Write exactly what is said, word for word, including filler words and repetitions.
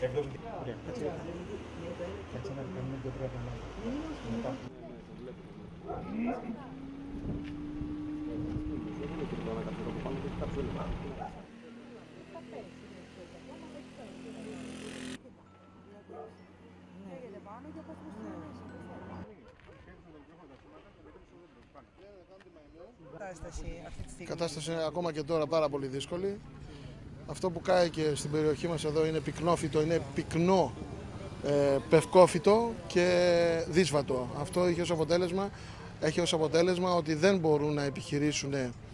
Η κατάσταση είναι ακόμα και τώρα πάρα πολύ δύσκολη. Αυτό που κάει και στην περιοχή μας εδώ είναι πυκνόφυτο, είναι πυκνό ε, πευκόφυτο και δύσβατο. Αυτό έχει ως αποτέλεσμα, έχει ως αποτέλεσμα ότι δεν μπορούν να επιχειρήσουν